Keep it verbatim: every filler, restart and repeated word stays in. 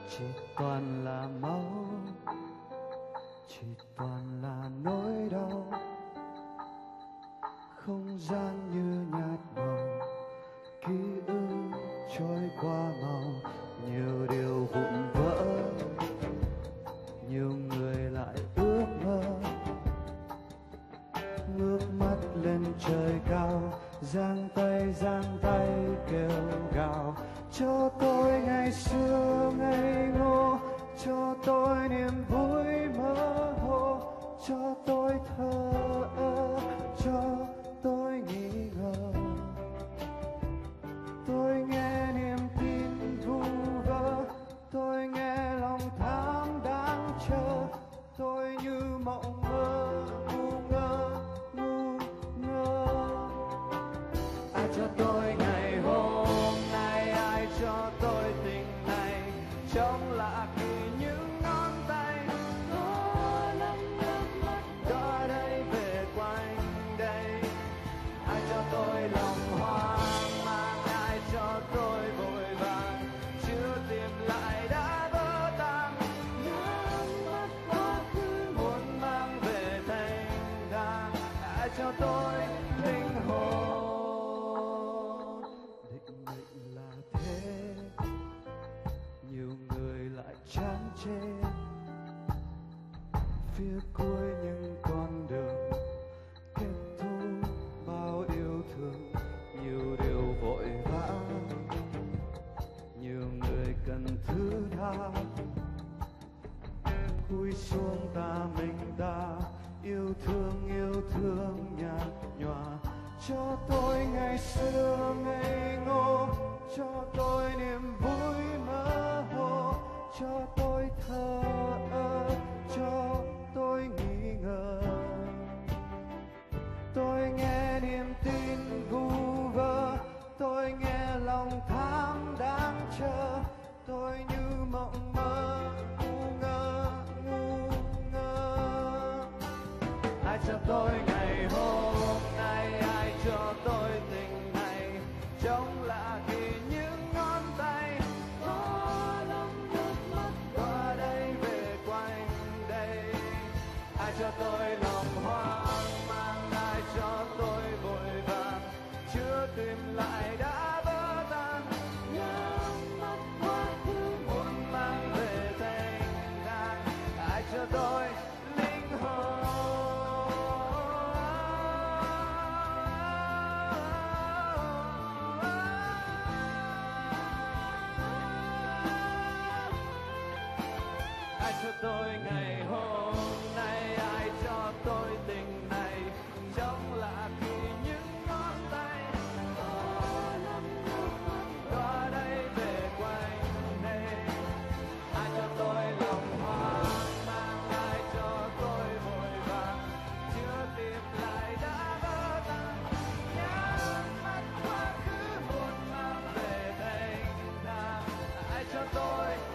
chỉ toàn là máu, chỉ toàn là nỗi đau. Không gian như nhạt màu, ký ức trôi qua màu, nhiều điều vụn vỡ, nhiều người lại ước mơ. Ngước mắt lên trời cao, giang tay giang tay kêu gào, cho tôi ngày xưa ngây ngô, cho tôi niềm vui mơ hồ, cho tôi thơ ơ, cho tôi nghi ngờ. Tôi nghe niềm tin vu vơ, tôi nghe lòng tham đang chờ, tôi như mộng mơ ngu ngơ ngu ngơ. Ai cho tôi ngày hôm nay, ai cho tôi tình này, trông lạ kỳ những ngón tay. Có lắm nước mắt có đây về quanh đây. Ai cho tôi lòng hoang mang, ai cho tôi vội vàng, chưa tìm lại đã vỡ tan. Nhắm mắt quá khứ muốn mang về thanh thang, ai cho tôi linh hồn. Định mệnh là thế, nhiều người lại chán chê. Phía cuối những con đường kết thúc bao yêu thương, nhiều điều vội vã, nhiều người cần thứ tha. Cúi xuống ta mình ta, yêu thương yêu thương nhạt nhòa. Cho tôi ngày xưa ngây ngô, cho tôi niềm vui mơ hồ, cho tôi thơ ơ, cho tôi nghi ngờ. Tôi nghe niềm tin vu vơ, tôi nghe lòng tham đang chờ, tôi như mộng mơ ngu ngơ ngu ngơ. Ai cho tôi ngày hôm nay, ai cho tôi tình này, trông lạ kỳ những ngón tay. Có lắm nước mắt qua đây về quanh đây. Ai cho tôi lòng hoang mang, ai cho tôi vội vàng, chưa tìm lại đã vỡ tan. Nhắm mắt quá khứ muốn mang về thanh thang, ai cho tôi linh hồn. Ai cho tôi ngày hôm nay, ai cho tôi tình này, trông lạ kỳ những ngón tay. Có lắm nước mắt qua đây về quanh đây. Ai cho tôi lòng hoang mang, ai cho tôi vội vàng, chưa tìm lại đã vỡ tan. Nhắm mắt quá khứ muốn mang về thanh thang, ai cho tôi